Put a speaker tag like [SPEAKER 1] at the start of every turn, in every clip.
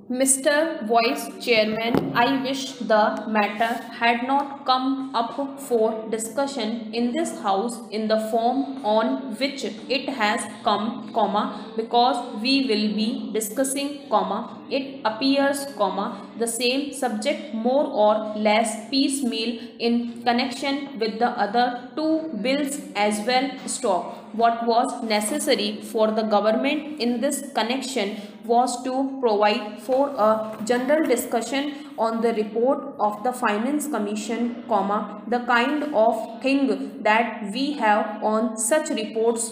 [SPEAKER 1] Mr. Vice Chairman, I wish the matter had not come up for discussion in this House in the form on which it has come, because we will be discussing, it appears, the same subject more or less piecemeal in connection with the other two bills as well. Stop. What was necessary for the government in this connection was to provide for a general discussion on the report of the Finance Commission, the kind of thing that we have on such reports,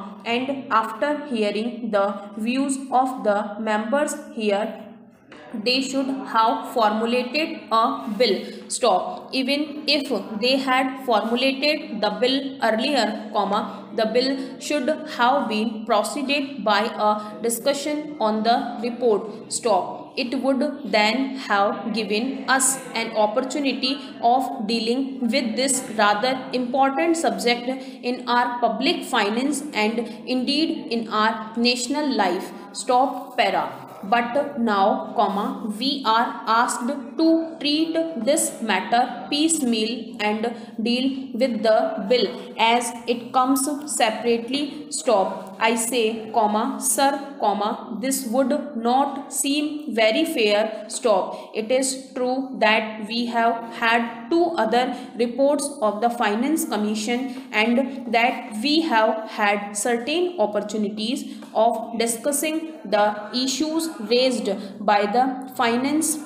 [SPEAKER 1] and after hearing the views of the members here, they should have formulated a bill. Stop. Even if they had formulated the bill earlier, the bill should have been proceeded by a discussion on the report. Stop. It would then have given us an opportunity of dealing with this rather important subject in our public finance and indeed in our national life. Stop. Para. But now, we are asked to treat this matter piecemeal and deal with the bill as it comes separately. Stop. I say, sir, this would not seem very fair. Stop. It is true that we have had two other reports of the Finance Commission and that we have had certain opportunities of discussing the issues raised by the Finance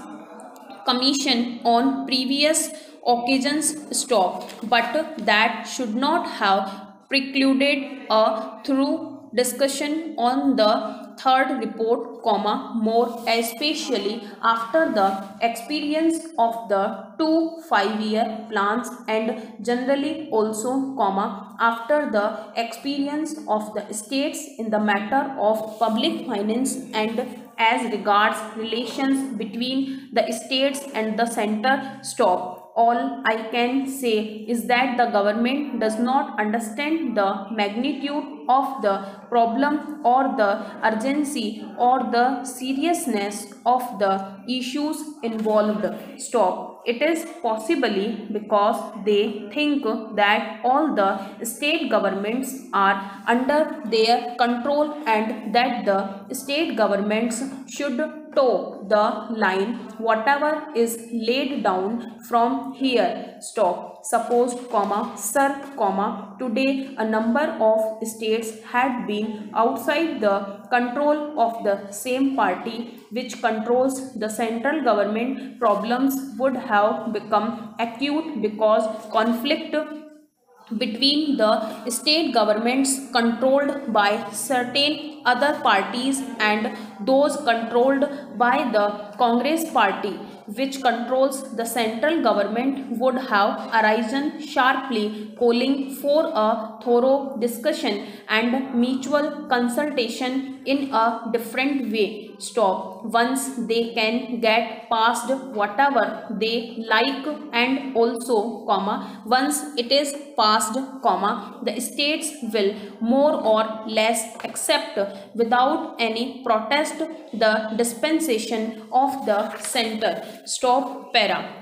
[SPEAKER 1] Commission on previous occasions. Stop. But that should not have precluded a thorough discussion on the third report, more especially after the experience of the two 5-year plans and generally also, after the experience of the states in the matter of public finance and as regards relations between the states and the center. Stop. All I can say is that the government does not understand the magnitude of the problem or the urgency or the seriousness of the issues involved. Stop. It is possibly because they think that all the state governments are under their control and that the state governments should toe the line whatever is laid down from here. Stop. Suppose, sir, today a number of states had been outside the control of the same party which controls the central government, problems would have become acute because conflict between the state governments controlled by certain other parties and those controlled by the Congress party which controls the central government would have arisen sharply, calling for a thorough discussion and mutual consultation in a different way. Stop. Once they can get past whatever they like and also, once it is passed, the states will more or less accept without any protest the dispensation of the center. Stop. Para.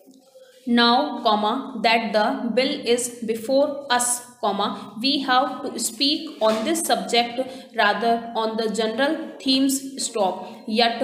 [SPEAKER 1] Now, that the bill is before us, we have to speak on this subject rather on the general themes. Stop. Yet,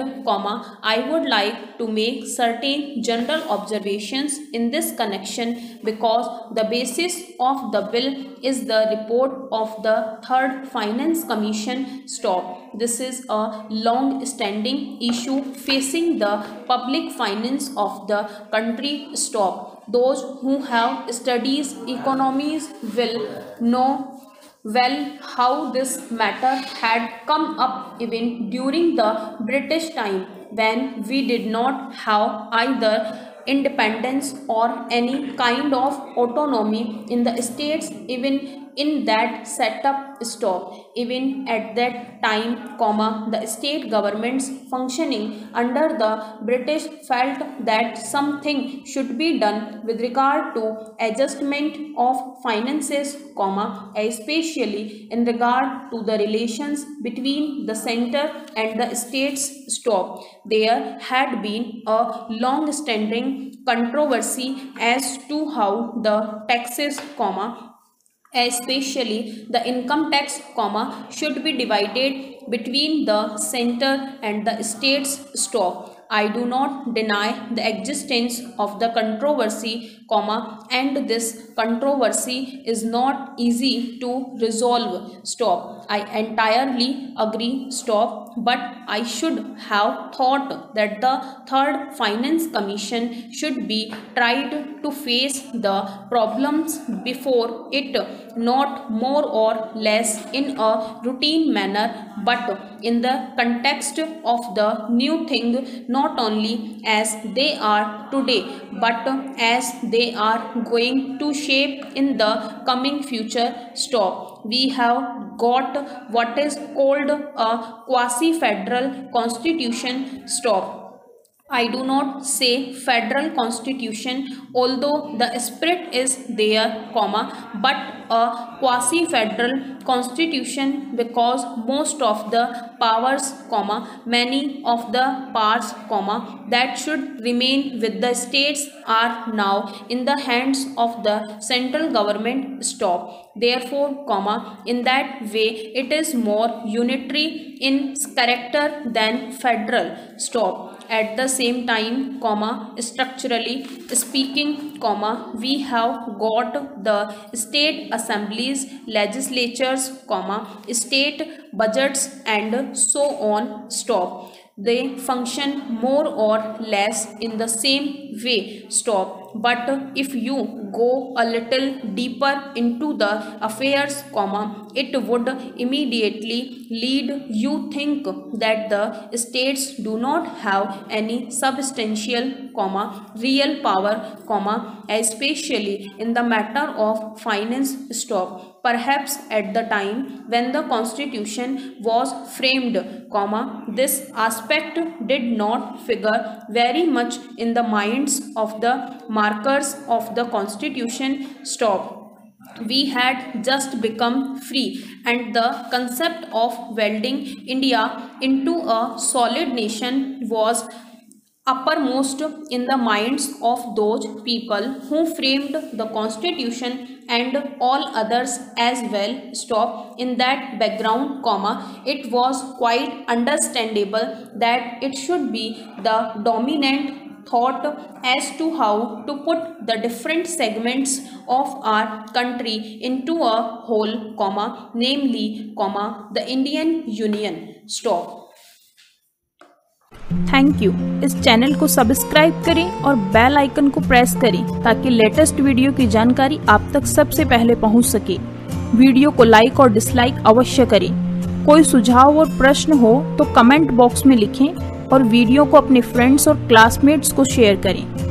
[SPEAKER 1] I would like to make certain general observations in this connection because the basis of the bill is the report of the Third Finance Commission. Stop. This is a long-standing issue facing the public finance of the country. Stop. Those who have studied economies will know well how this matter had come up even during the British time when we did not have either independence or any kind of autonomy in the states. Even in that setup stop. Even at that time, the state governments functioning under the British felt that something should be done with regard to adjustment of finances, especially in regard to the relations between the center and the states stop. There had been a long-standing controversy as to how the taxes, especially the income tax, should be divided between the center and the states stop. I do not deny the existence of the controversy, and this controversy is not easy to resolve. Stop. I entirely agree. Stop. But I should have thought that the Third Finance Commission should be tried to face the problems before it, not more or less in a routine manner, but in the context of the new thing, not only as they are today, but as they are going to shape in the coming future. Stop. We have got what is called a quasi-federal constitution. Stop. I do not say federal constitution, although the spirit is there, but a quasi-federal constitution because most of the powers, many of the parts, that should remain with the states are now in the hands of the central government. Stop. Therefore, in that way it is more unitary in character than federal. Stop. At the same time, structurally speaking, we have got the state assemblies, legislatures, state budgets and so on. Stop. They function more or less in the same way. Stop. But if you go a little deeper into the affairs, it would immediately lead you think that the states do not have any substantial, real power, especially in the matter of finance. Stop. Perhaps at the time when the constitution was framed, this aspect did not figure very much in the minds of the markers of the constitution. Stop. We had just become free, and the concept of welding India into a solid nation was uppermost in the minds of those people who framed the constitution and all others as well. Stop. In that background, it was quite understandable that it should be the dominant thought as to how to put the different segments of our country into a whole, namely, the Indian Union. Stop.
[SPEAKER 2] Thank you. इस channel को subscribe करें और bell icon को press करें ताकि latest video की जानकारी आप तक सबसे पहले पहुंच सके। वीडियो को लाइक और डिसलाइक अवश्य करें। कोई सुझाव और प्रश्न हो तो कमेंट बॉक्स में लिखें और वीडियो को अपने फ्रेंड्स और क्लासमेट्स को शेयर करें।